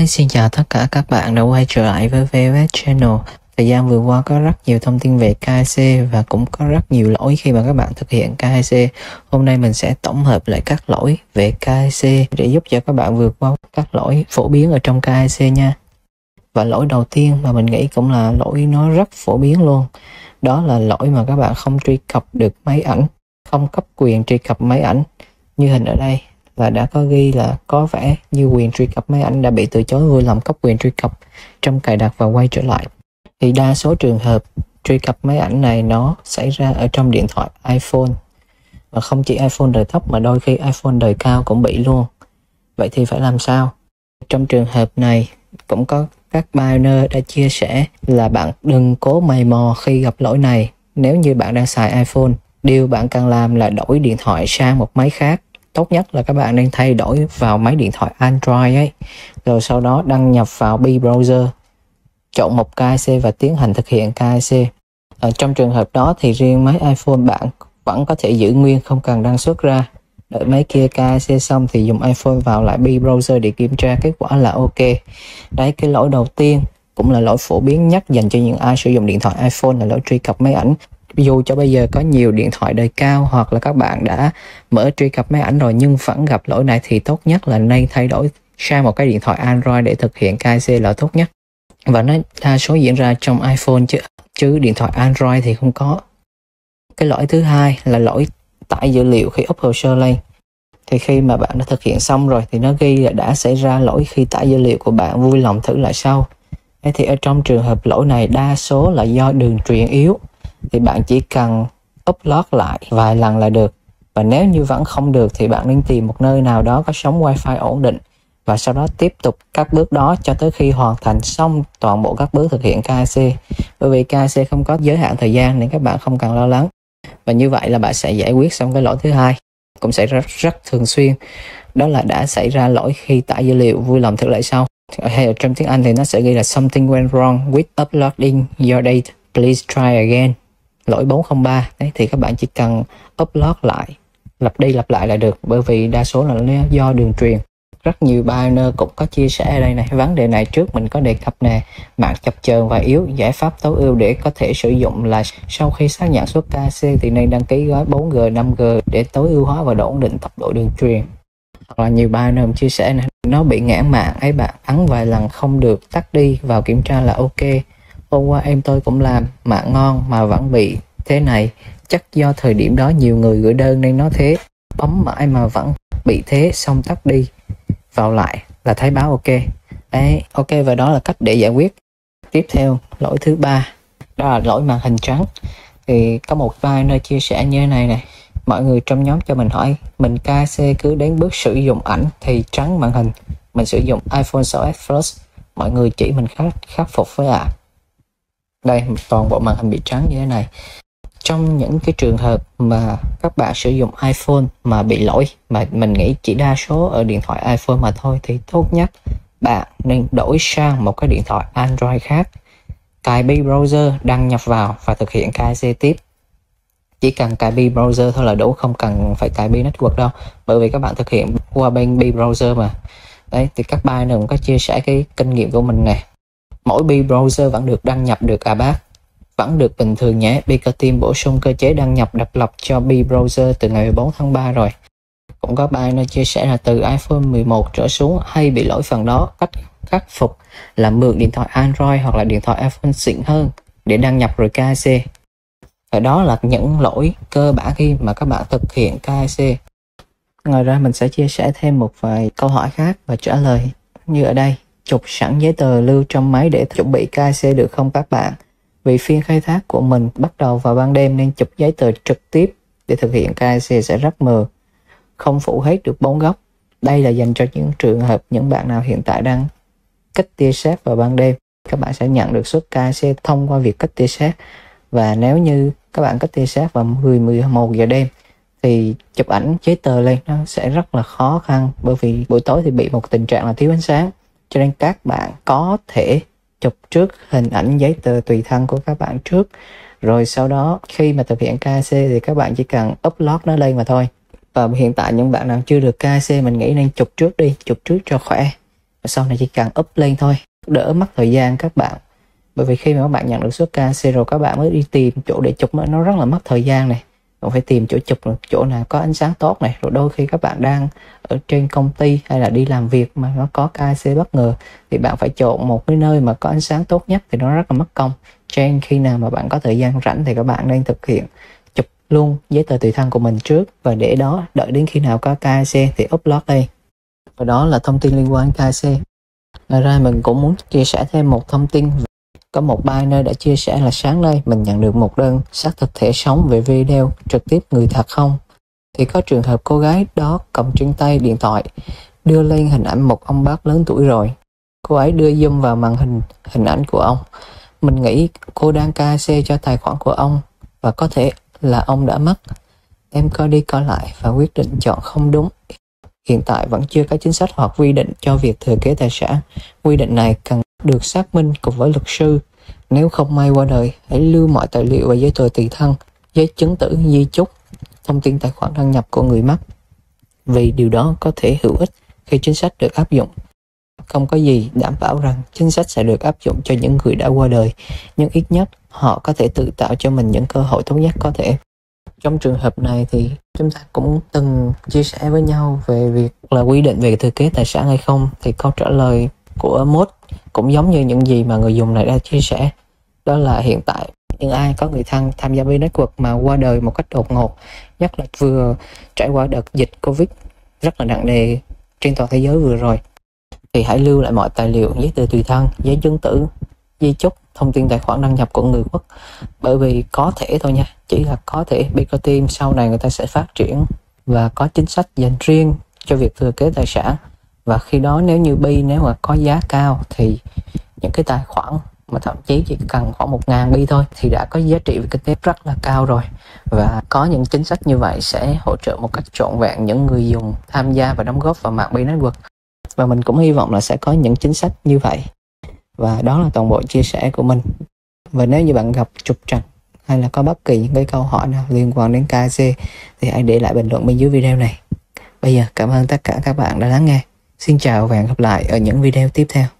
Xin chào tất cả các bạn đã quay trở lại với VVS Channel. Thời gian vừa qua có rất nhiều thông tin về KIC và cũng có rất nhiều lỗi khi mà các bạn thực hiện KIC. Hôm nay mình sẽ tổng hợp lại các lỗi về KIC để giúp cho các bạn vượt qua các lỗi phổ biến ở trong KIC nha. Và lỗi đầu tiên mà mình nghĩ cũng là lỗi nó rất phổ biến luôn. Đó là lỗi mà các bạn không truy cập được máy ảnh, không cấp quyền truy cập máy ảnh. Như hình ở đây là đã có ghi là có vẻ như quyền truy cập máy ảnh đã bị từ chối vui lòng cấp quyền truy cập trong cài đặt và quay trở lại. Thì đa số trường hợp truy cập máy ảnh này nó xảy ra ở trong điện thoại iPhone. Và không chỉ iPhone đời thấp mà đôi khi iPhone đời cao cũng bị luôn. Vậy thì phải làm sao? Trong trường hợp này cũng có các pioneer đã chia sẻ là bạn đừng cố mày mò khi gặp lỗi này. Nếu như bạn đang xài iPhone, điều bạn cần làm là đổi điện thoại sang một máy khác. Tốt nhất là các bạn nên thay đổi vào máy điện thoại Android ấy. Rồi sau đó đăng nhập vào browser, chọn một KIC và tiến hành thực hiện KIC. Trong trường hợp đó thì riêng máy iPhone bạn vẫn có thể giữ nguyên, không cần đăng xuất ra. Đợi máy kia KIC xong thì dùng iPhone vào lại browser để kiểm tra kết quả là ok. Đấy, cái lỗi đầu tiên cũng là lỗi phổ biến nhất dành cho những ai sử dụng điện thoại iPhone là lỗi truy cập máy ảnh. Dù cho bây giờ có nhiều điện thoại đời cao hoặc là các bạn đã mở truy cập máy ảnh rồi nhưng vẫn gặp lỗi này thì tốt nhất là nên thay đổi sang một cái điện thoại Android để thực hiện KIC là tốt nhất. Và nó đa số diễn ra trong iPhone chứ điện thoại Android thì không có. Cái lỗi thứ hai là lỗi tải dữ liệu khi up hồ sơ lên. Thì khi mà bạn đã thực hiện xong rồi thì nó ghi là đã xảy ra lỗi khi tải dữ liệu của bạn, vui lòng thử lại sau. Thế thì ở trong trường hợp lỗi này đa số là do đường truyền yếu. Thì bạn chỉ cần upload lại vài lần là được. Và nếu như vẫn không được thì bạn nên tìm một nơi nào đó có sóng wifi ổn định. Và sau đó tiếp tục các bước đó cho tới khi hoàn thành xong toàn bộ các bước thực hiện KIC. Bởi vì KIC không có giới hạn thời gian nên các bạn không cần lo lắng. Và như vậy là bạn sẽ giải quyết xong cái lỗi thứ hai. Cũng xảy ra rất thường xuyên. Đó là đã xảy ra lỗi khi tải dữ liệu, vui lòng thử lại sau. Hay ở trong tiếng Anh thì nó sẽ ghi là something went wrong with uploading your data. Please try again. Lỗi 403. Đấy, thì các bạn chỉ cần upload lại, lặp đi lặp lại là được. Bởi vì đa số là do đường truyền. Rất nhiều pioneer cũng có chia sẻ ở đây này. Vấn đề này trước mình có đề cập nè. Mạng chập chờn và yếu. Giải pháp tối ưu để có thể sử dụng là sau khi xác nhận xuất KIC thì nên đăng ký gói 4G, 5G để tối ưu hóa và ổn định tốc độ đường truyền. Hoặc là nhiều pioneer chia sẻ này, nó bị ngãn mạng ấy, bạn ấn vài lần không được, tắt đi, vào kiểm tra là ok. Hôm qua em tôi cũng làm mạng ngon mà vẫn bị thế này. Chắc do thời điểm đó nhiều người gửi đơn nên nó thế. Bấm mãi mà vẫn bị thế, xong tắt đi, vào lại là thấy báo ok. Đấy, ok, và đó là cách để giải quyết. Tiếp theo, lỗi thứ ba, đó là lỗi màn hình trắng. Thì có một vài nơi chia sẻ như thế này này. Mọi người trong nhóm cho mình hỏi, mình KIC cứ đến bước sử dụng ảnh thì trắng màn hình. Mình sử dụng iPhone 6s Plus, mọi người chỉ mình khắc phục với ạ. Đây, toàn bộ màn hình bị trắng như thế này. Trong những cái trường hợp mà các bạn sử dụng iPhone mà bị lỗi, mà mình nghĩ chỉ đa số ở điện thoại iPhone mà thôi, thì tốt nhất bạn nên đổi sang một cái điện thoại Android khác, cài browser, đăng nhập vào và thực hiện KIC tiếp. Chỉ cần cài browser thôi là đủ, không cần phải cài network đâu, bởi vì các bạn thực hiện qua bên browser mà. Đấy, thì các bạn cũng có chia sẻ cái kinh nghiệm của mình nè. Mỗi browser vẫn được đăng nhập được ABAC, vẫn được bình thường nhé. Team bổ sung cơ chế đăng nhập độc lập cho browser từ ngày 14 tháng 3 rồi. Cũng có bạn chia sẻ là từ iPhone 11 trở xuống hay bị lỗi phần đó. Cách khắc phục là mượn điện thoại Android hoặc là điện thoại iPhone xịn hơn để đăng nhập rồi KIC. Và đó là những lỗi cơ bản khi mà các bạn thực hiện KIC. Ngoài ra mình sẽ chia sẻ thêm một vài câu hỏi khác và trả lời. Như ở đây, chụp sẵn giấy tờ lưu trong máy để chuẩn bị KIC được không các bạn? Vì phiên khai thác của mình bắt đầu vào ban đêm nên chụp giấy tờ trực tiếp để thực hiện KIC sẽ rất mờ, không phủ hết được 4 góc. Đây là dành cho những trường hợp những bạn nào hiện tại đang cách tia sét vào ban đêm. Các bạn sẽ nhận được suất KIC thông qua việc cách tia sét. Và nếu như các bạn cách tia sét vào 10-11 giờ đêm thì chụp ảnh giấy tờ lên nó sẽ rất là khó khăn, bởi vì buổi tối thì bị một tình trạng là thiếu ánh sáng. Cho nên các bạn có thể chụp trước hình ảnh giấy tờ tùy thân của các bạn trước, rồi sau đó khi mà thực hiện KIC thì các bạn chỉ cần upload nó lên mà thôi. Và hiện tại những bạn nào chưa được KIC mình nghĩ nên chụp trước đi, chụp trước cho khỏe. sau này chỉ cần up lên thôi, đỡ mất thời gian các bạn. Bởi vì khi mà các bạn nhận được số KC rồi các bạn mới đi tìm chỗ để chụp nó rất là mất thời gian này. Còn phải tìm chỗ chụp chỗ nào có ánh sáng tốt này, rồi đôi khi các bạn đang ở trên công ty hay là đi làm việc mà nó có KC bất ngờ thì bạn phải chọn một cái nơi mà có ánh sáng tốt nhất thì nó rất là mất công. Trên khi nào mà bạn có thời gian rảnh thì các bạn nên thực hiện chụp luôn giấy tờ tùy thân của mình trước, và để đó đợi đến khi nào có KC thì upload lên. Và đó là thông tin liên quan đến KC. Ngoài ra mình cũng muốn chia sẻ thêm một thông tin. Có một bài nơi đã chia sẻ là sáng nay mình nhận được một đơn xác thực thể sống về video trực tiếp người thật không. Thì có trường hợp cô gái đó cầm trên tay điện thoại đưa lên hình ảnh một ông bác lớn tuổi rồi. Cô ấy đưa zoom vào màn hình ảnh của ông. Mình nghĩ cô đang KC cho tài khoản của ông và có thể là ông đã mất. Em coi đi coi lại và quyết định chọn không đúng. Hiện tại vẫn chưa có chính sách hoặc quy định cho việc thừa kế tài sản. Quy định này cần được xác minh cùng với luật sư. Nếu không may qua đời, hãy lưu mọi tài liệu và giấy tờ tùy thân, giấy chứng tử di chúc, thông tin tài khoản đăng nhập của người mất, vì điều đó có thể hữu ích khi chính sách được áp dụng. Không có gì đảm bảo rằng chính sách sẽ được áp dụng cho những người đã qua đời, nhưng ít nhất họ có thể tự tạo cho mình những cơ hội tốt nhất có thể. Trong trường hợp này thì chúng ta cũng từng chia sẻ với nhau về việc là quy định về thừa kế tài sản hay không, thì câu trả lời của Mốt cũng giống như những gì mà người dùng này đã chia sẻ. Đó là hiện tại những ai có người thân tham gia bên network mà qua đời một cách đột ngột, nhất là vừa trải qua đợt dịch Covid rất là nặng nề trên toàn thế giới vừa rồi, thì hãy lưu lại mọi tài liệu, giấy tờ tùy thân, giấy chứng tử, di chúc, thông tin tài khoản đăng nhập của người mất. Bởi vì có thể thôi nha, chỉ là có thể Bicor Team sau này người ta sẽ phát triển và có chính sách dành riêng cho việc thừa kế tài sản. Và khi đó nếu như nếu mà có giá cao thì những cái tài khoản mà thậm chí chỉ cần khoảng 1.000 bi thôi thì đã có giá trị về kinh tế rất là cao rồi. Và có những chính sách như vậy sẽ hỗ trợ một cách trọn vẹn những người dùng tham gia và đóng góp vào mạng bi network. Và mình cũng hy vọng là sẽ có những chính sách như vậy. Và đó là toàn bộ chia sẻ của mình. Và nếu như bạn gặp trục trặc hay là có bất kỳ những cái câu hỏi nào liên quan đến KC thì hãy để lại bình luận bên dưới video này. Bây giờ cảm ơn tất cả các bạn đã lắng nghe. Xin chào và hẹn gặp lại ở những video tiếp theo.